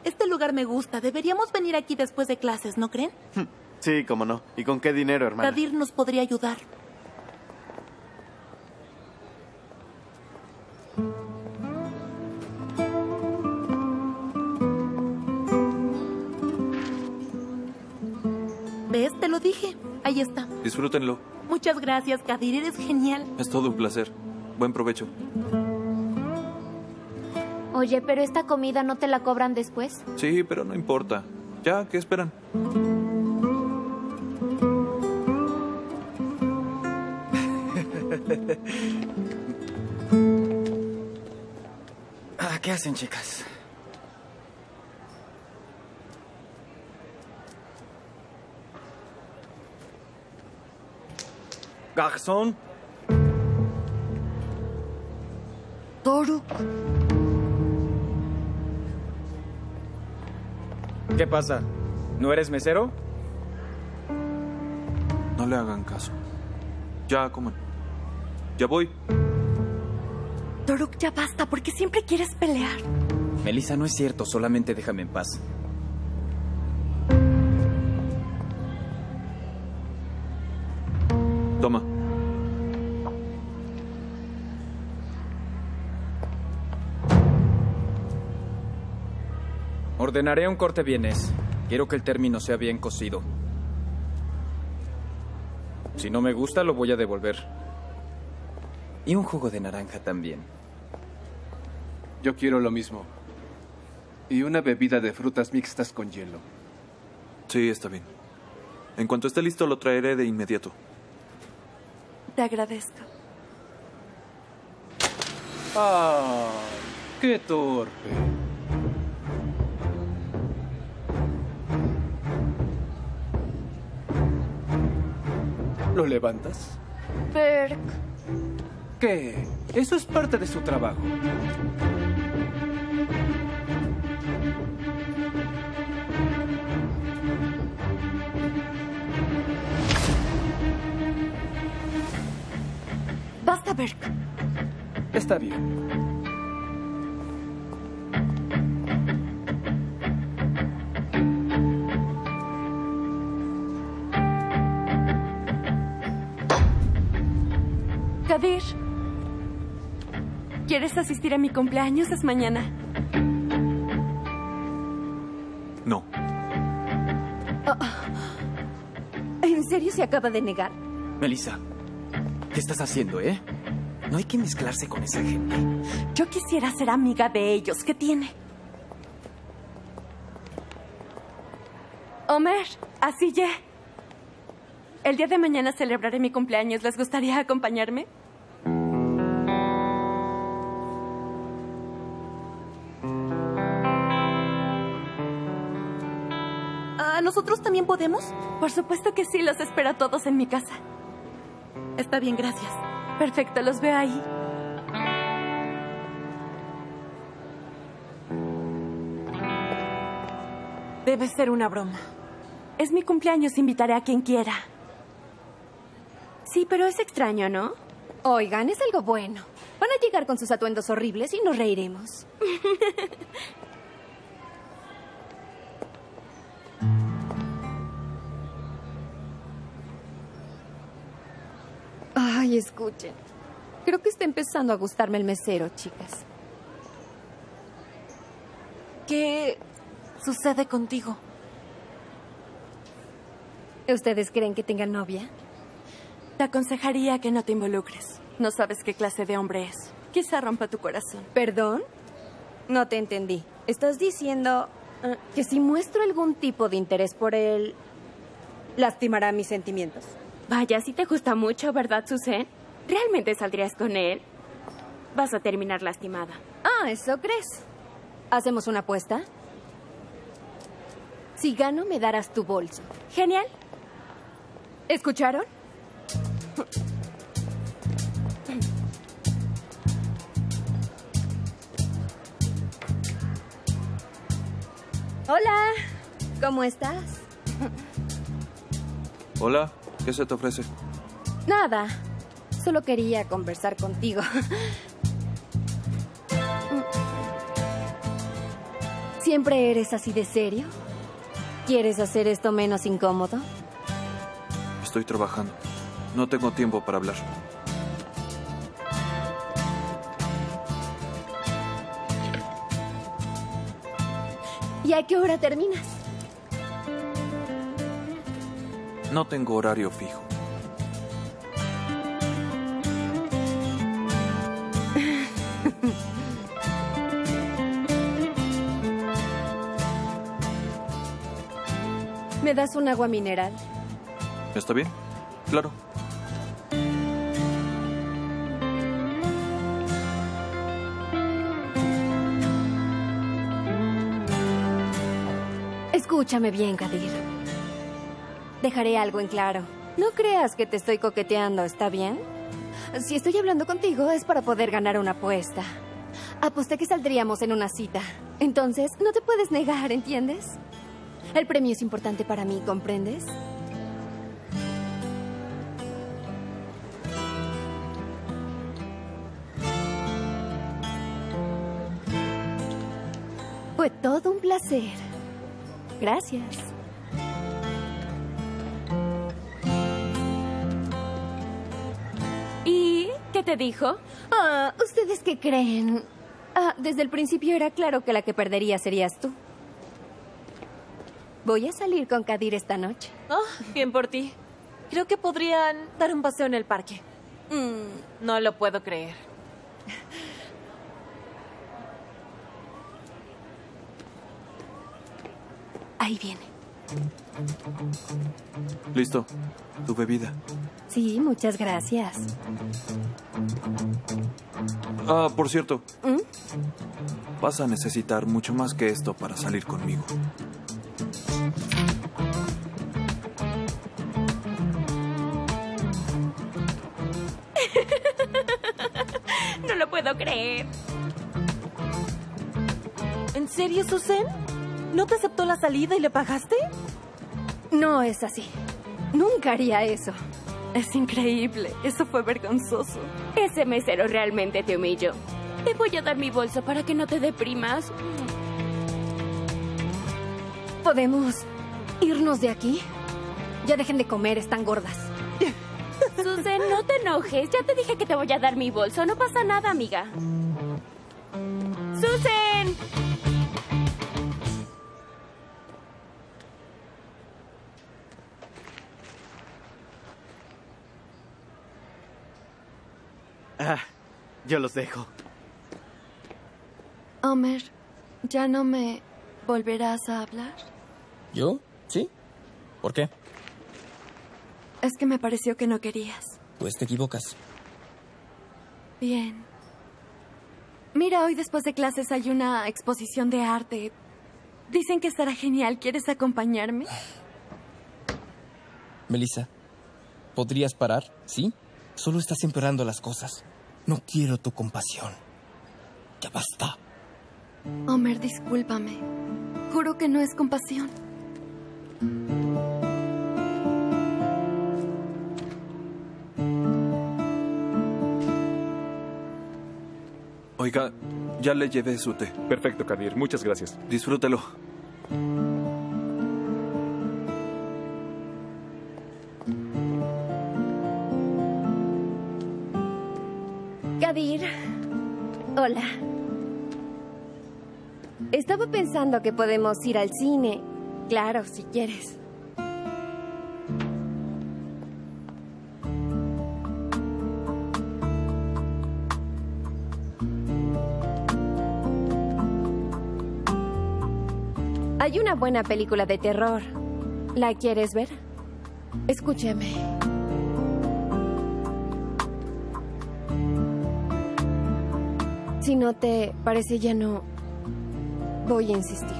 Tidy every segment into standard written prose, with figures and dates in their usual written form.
Este lugar me gusta. Deberíamos venir aquí después de clases, ¿no creen? Sí, cómo no. ¿Y con qué dinero, hermana? Kadir nos podría ayudar. ¿Ves? Te lo dije. Ahí está. Disfrútenlo. Muchas gracias, Kadir. Eres genial. Es todo un placer. Buen provecho. Oye, ¿pero esta comida no te la cobran después? Sí, pero no importa. Ya, ¿qué esperan? ¿Qué hacen, chicas? Garzón. Doruk. ¿Qué pasa? ¿No eres mesero? No le hagan caso. Ya, coman. Ya voy. Doruk, ya basta. ¿Por qué siempre quieres pelear? Melissa, no es cierto. Solamente déjame en paz. Toma. Ordenaré un corte vienés. Quiero que el término sea bien cocido. Si no me gusta, lo voy a devolver. Y un jugo de naranja también. Yo quiero lo mismo. Y una bebida de frutas mixtas con hielo. Sí, está bien. En cuanto esté listo, lo traeré de inmediato. Te agradezco. ¡Ah! ¡Qué torpe! ¿Lo levantas? Berk. ¿Qué? Eso es parte de su trabajo. Basta, Berk. Está bien. Kadir, ¿quieres asistir a mi cumpleaños? Es mañana. No. ¿En serio se acaba de negar? Melissa, ¿qué estás haciendo, eh? No hay que mezclarse con esa gente. Yo quisiera ser amiga de ellos. ¿Qué tiene? Homer, Asiye. El día de mañana celebraré mi cumpleaños. ¿Les gustaría acompañarme? ¿Nosotros también podemos? Por supuesto que sí, los espero a todos en mi casa. Está bien, gracias. Perfecto, los veo ahí. Debe ser una broma. Es mi cumpleaños, invitaré a quien quiera. Sí, pero es extraño, ¿no? Oigan, es algo bueno. Van a llegar con sus atuendos horribles y nos reiremos. Ay, escuchen. Creo que está empezando a gustarme el mesero, chicas. ¿Qué sucede contigo? ¿Ustedes creen que tengan novia? Te aconsejaría que no te involucres. No sabes qué clase de hombre es. Quizá rompa tu corazón. ¿Perdón? No te entendí. ¿Estás diciendo que si muestro algún tipo de interés por él, lastimará mis sentimientos? Vaya, si te gusta mucho, ¿verdad, Susan? ¿Realmente saldrías con él? Vas a terminar lastimada. Ah, ¿eso crees? ¿Hacemos una apuesta? Si gano, me darás tu bolso. Genial. ¿Escucharon? Hola, ¿cómo estás? Hola, ¿qué se te ofrece? Nada, solo quería conversar contigo. ¿Siempre eres así de serio? ¿Quieres hacer esto menos incómodo? Estoy trabajando. No tengo tiempo para hablar. ¿Y a qué hora terminas? No tengo horario fijo. ¿Me das un agua mineral? ¿Está bien? Claro. Escúchame bien, Kadir. Dejaré algo en claro. No creas que te estoy coqueteando, ¿está bien? Si estoy hablando contigo es para poder ganar una apuesta. Aposté que saldríamos en una cita. Entonces, no te puedes negar, ¿entiendes? El premio es importante para mí, ¿comprendes? Fue todo un placer. Gracias. ¿Y qué te dijo? ¿Ustedes qué creen? Desde el principio era claro que la que perdería serías tú. Voy a salir con Kadir esta noche. Bien por ti. Creo que podrían dar un paseo en el parque. No lo puedo creer. Ahí viene. Listo. Tu bebida. Sí, muchas gracias. Por cierto. Vas a necesitar mucho más que esto para salir conmigo. No lo puedo creer. ¿En serio, Susan? ¿No te aceptó la salida y le pagaste? No es así. Nunca haría eso. Es increíble. Eso fue vergonzoso. Ese mesero realmente te humilló. Te voy a dar mi bolsa para que no te deprimas. ¿Podemos irnos de aquí? Ya dejen de comer, están gordas. Susan, no te enojes. Ya te dije que te voy a dar mi bolso. No pasa nada, amiga. ¡Susan! Yo los dejo. Homer, ¿ya no me volverás a hablar? ¿Yo? ¿Sí? ¿Por qué? Es que me pareció que no querías. Pues te equivocas. Bien. Mira, hoy después de clases hay una exposición de arte. Dicen que estará genial. ¿Quieres acompañarme? Melissa, ¿podrías parar? ¿Sí? Solo estás empeorando las cosas. No quiero tu compasión. Ya basta. Homer, discúlpame. Juro que no es compasión. Oiga, ya le llevé su té. Perfecto, Kadir. Muchas gracias. Disfrútelo. Kadir. Hola. Estaba pensando que podemos ir al cine. Claro, si quieres. Hay una buena película de terror. ¿La quieres ver? Escúchame. Si no te parece, ya no voy a insistir.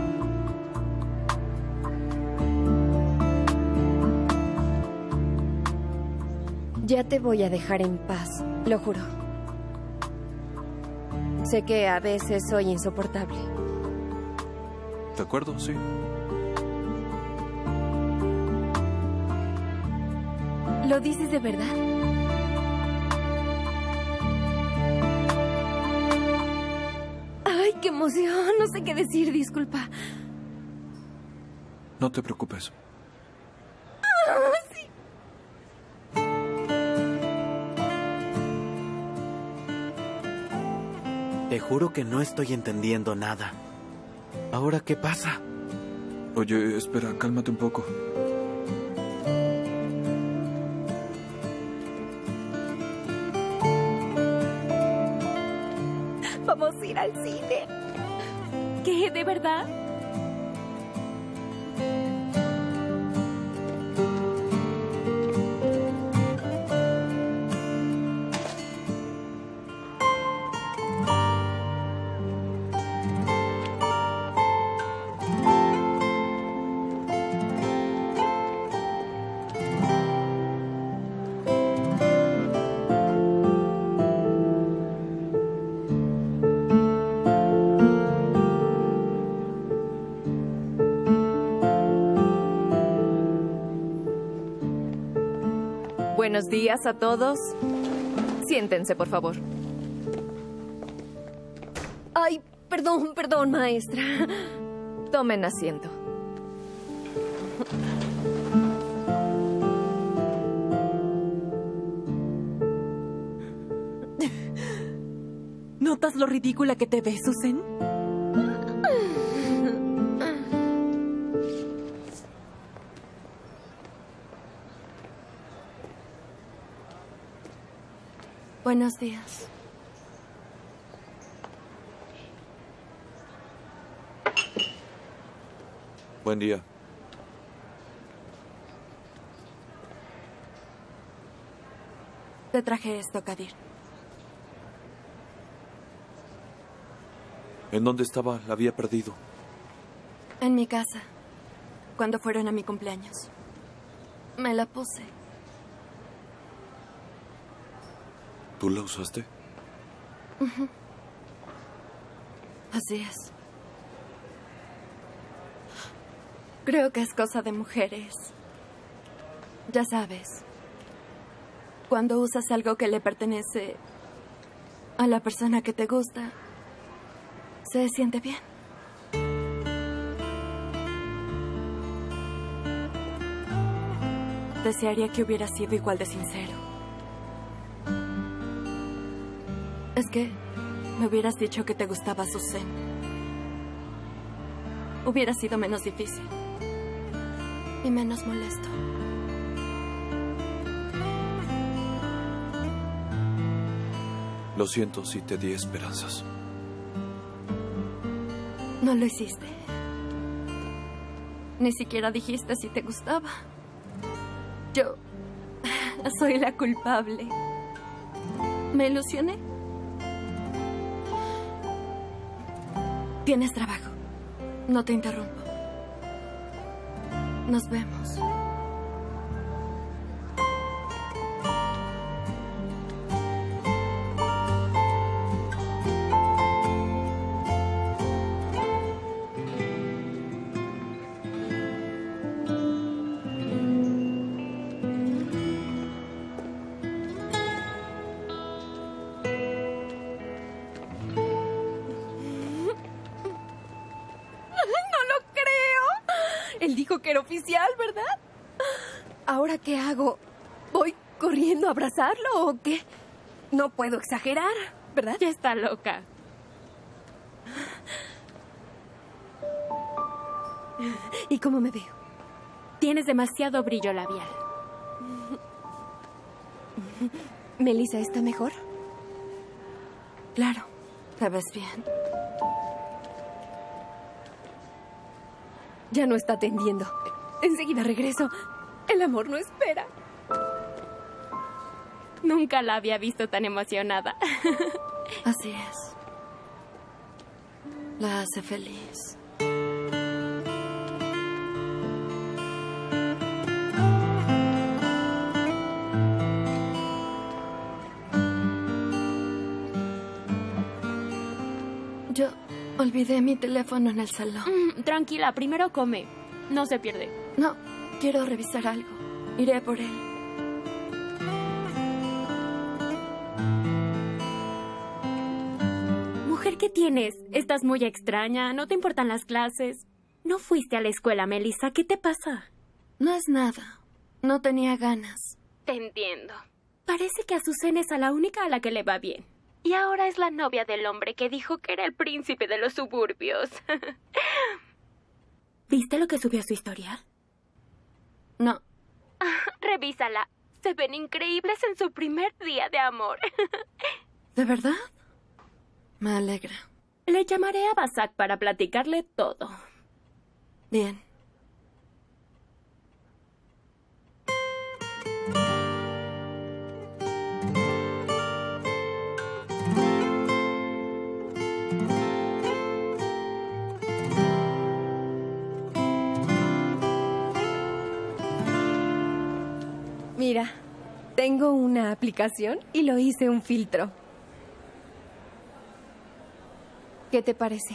Ya te voy a dejar en paz, lo juro. Sé que a veces soy insoportable. ¿De acuerdo? Sí. ¿Lo dices de verdad? ¡Ay, qué emoción. No sé qué decir, disculpa. No te preocupes. Sí. Te juro que no estoy entendiendo nada. ¿Ahora qué pasa? Oye, espera, cálmate un poco. Vamos a ir al cine. ¿Qué? ¿De verdad? Buenos días a todos. Siéntense, por favor. Ay, perdón, maestra. Tomen asiento. ¿Notas lo ridícula que te ves, Susan? Buenos días. Buen día. Te traje esto, Kadir. ¿En dónde estaba? La había perdido. En mi casa, cuando fueron a mi cumpleaños. Me la puse. ¿Tú la usaste? Así es. Creo que es cosa de mujeres. Ya sabes, cuando usas algo que le pertenece a la persona que te gusta, se siente bien. Desearía que hubiera sido igual de sincero. Es que me hubieras dicho que te gustaba Susan. Hubiera sido menos difícil. Y menos molesto. Lo siento si te di esperanzas. No lo hiciste. Ni siquiera dijiste si te gustaba. Yo soy la culpable. ¿Me ilusioné? Tienes trabajo. No te interrumpo. Nos vemos. Él dijo que era oficial, ¿verdad? ¿Ahora qué hago? ¿Voy corriendo a abrazarlo o qué? No puedo exagerar, ¿verdad? Ya está loca. ¿Y cómo me veo? Tienes demasiado brillo labial. ¿Melissa está mejor? Claro, te ves bien. Ya no está atendiendo. Enseguida regreso. El amor no espera. Nunca la había visto tan emocionada. Así es. La hace feliz. Yo olvidé mi teléfono en el salón. Tranquila, primero come. No se pierde. No, quiero revisar algo. Iré por él. ¿Qué tienes? Estás muy extraña, no te importan las clases. No fuiste a la escuela, Melissa, ¿qué te pasa? No es nada. No tenía ganas. Te entiendo. Parece que Azucena es a la única a la que le va bien. Y ahora es la novia del hombre que dijo que era el príncipe de los suburbios. ¿Viste lo que subió a su historia? No. Revísala. Se ven increíbles en su primer día de amor. ¿De verdad? Me alegra. Le llamaré a Basak para platicarle todo. Bien. Mira, tengo una aplicación y lo hice un filtro. ¿Qué te parece?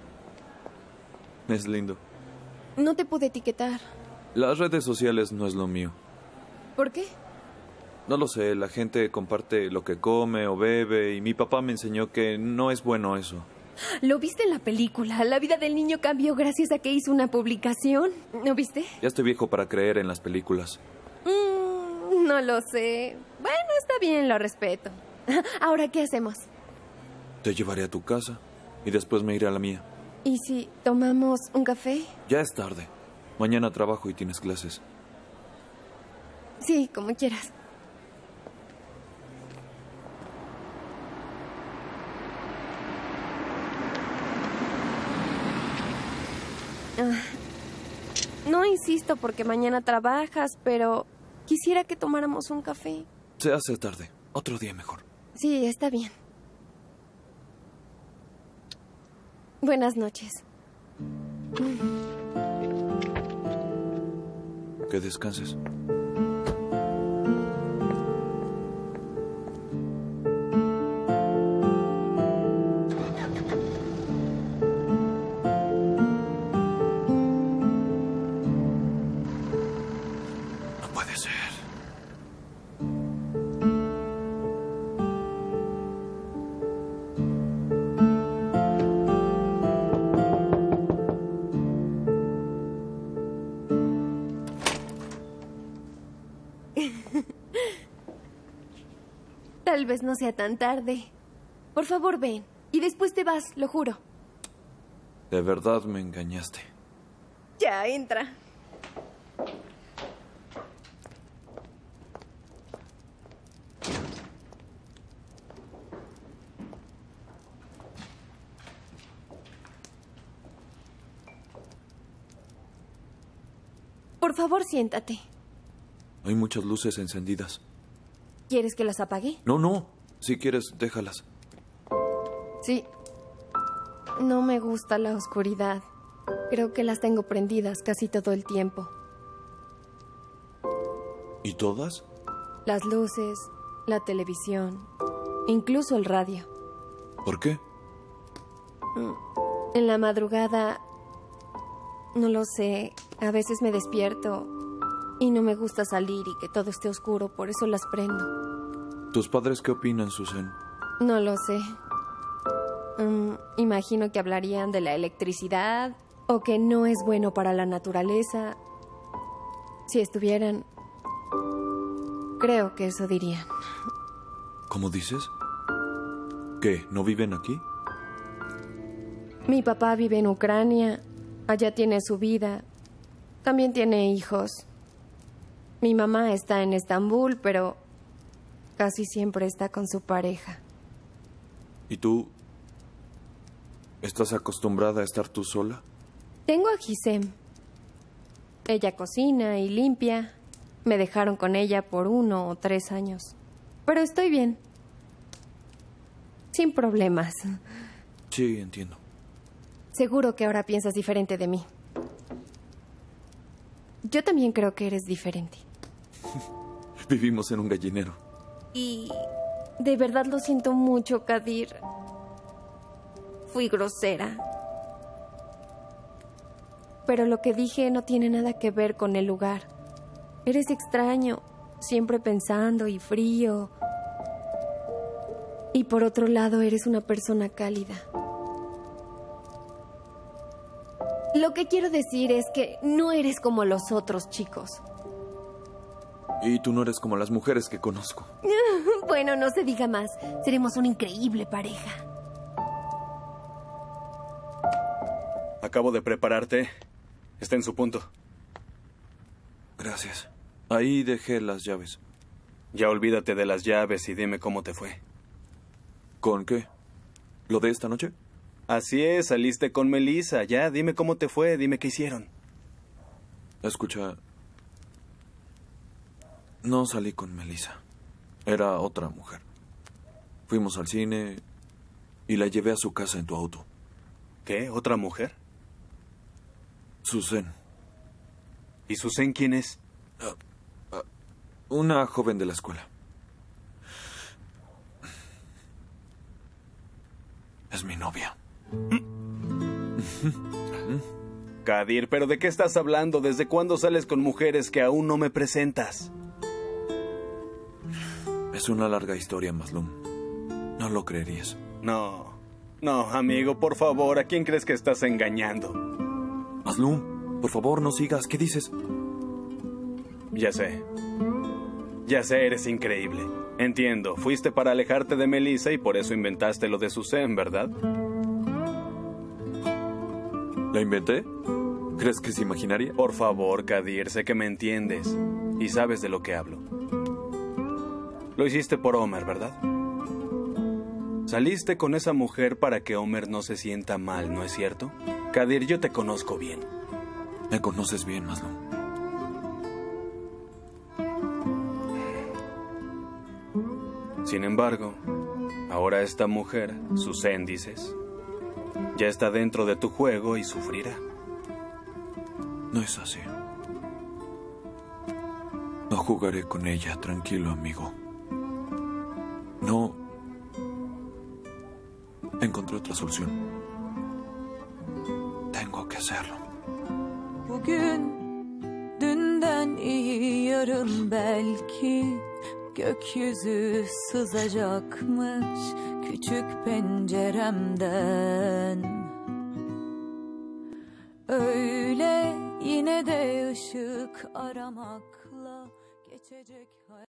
Es lindo. No te pude etiquetar. Las redes sociales no es lo mío. ¿Por qué? No lo sé, la gente comparte lo que come o bebe y mi papá me enseñó que no es bueno eso. Lo viste en la película. La vida del niño cambió gracias a que hizo una publicación. ¿No viste? Ya estoy viejo para creer en las películas. No lo sé. Bueno, está bien, lo respeto. Ahora, ¿qué hacemos? Te llevaré a tu casa y después me iré a la mía. ¿Y si tomamos un café? Ya es tarde. Mañana trabajo y tienes clases. Sí, como quieras. No insisto porque mañana trabajas, pero quisiera que tomáramos un café. Se hace tarde. Otro día mejor. Sí, está bien. Buenas noches. Que descanses. No puede ser. Tal vez no sea tan tarde. Por favor, ven. Y después te vas, lo juro. De verdad me engañaste. Ya, entra. Por favor, siéntate. Hay muchas luces encendidas. ¿Quieres que las apague? No. Si quieres, déjalas. Sí. No me gusta la oscuridad. Creo que las tengo prendidas casi todo el tiempo. ¿Y todas? Las luces, la televisión, incluso el radio. ¿Por qué? En la madrugada, no lo sé, a veces me despierto y no me gusta salir y que todo esté oscuro, por eso las prendo. ¿Tus padres qué opinan, Susan? No lo sé. Imagino que hablarían de la electricidad o que no es bueno para la naturaleza. Si estuvieran, creo que eso dirían. ¿Cómo dices? ¿Qué? ¿No viven aquí? Mi papá vive en Ucrania. Allá tiene su vida. También tiene hijos. Mi mamá está en Estambul, pero casi siempre está con su pareja. ¿Y tú? ¿Estás acostumbrada a estar tú sola? Tengo a Gisem. Ella cocina y limpia. Me dejaron con ella por 1 o 3 años. Pero estoy bien. Sin problemas. Sí, entiendo. Seguro que ahora piensas diferente de mí. Yo también creo que eres diferente. Vivimos en un gallinero. Y de verdad lo siento mucho, Kadir. Fui grosera. Pero lo que dije no tiene nada que ver con el lugar. Eres extraño, siempre pensando y frío. Y por otro lado, eres una persona cálida. Lo que quiero decir es que no eres como los otros chicos. Y tú no eres como las mujeres que conozco. Bueno, no se diga más. Seremos una increíble pareja. Acabo de prepararte. Está en su punto. Gracias. Ahí dejé las llaves. Ya olvídate de las llaves y dime cómo te fue. ¿Con qué? ¿Lo de esta noche? Así es, saliste con Melissa. Ya, dime cómo te fue, dime qué hicieron. Escucha, no salí con Melissa. Era otra mujer. Fuimos al cine y la llevé a su casa en tu auto. ¿Qué? ¿Otra mujer? Susan. ¿Y Susan quién es? Una joven de la escuela. Es mi novia. Kadir, ¿pero de qué estás hablando? ¿Desde cuándo sales con mujeres que aún no me presentas? Es una larga historia, Maslum. No lo creerías. No, amigo, por favor, ¿a quién crees que estás engañando? Maslum, por favor, no sigas. ¿Qué dices? Ya sé, eres increíble. Entiendo, fuiste para alejarte de Melissa y por eso inventaste lo de Susan, ¿verdad? ¿La inventé? ¿Crees que es imaginaria? Por favor, Kadir, sé que me entiendes y sabes de lo que hablo. Lo hiciste por Homer, ¿verdad? Saliste con esa mujer para que Homer no se sienta mal, ¿no es cierto? Kadir, yo te conozco bien. Me conoces bien, Maslum. Sin embargo, ahora esta mujer, Susan, dices, ya está dentro de tu juego y sufrirá. No es así. No jugaré con ella, tranquilo, amigo. No. Encontré otra solución. Tengo que hacerlo. Bugün dünden iyi yarın belki gökyüzü sızacakmış küçük penceremden. Öyle yine de ışık aramakla geçecek hayat.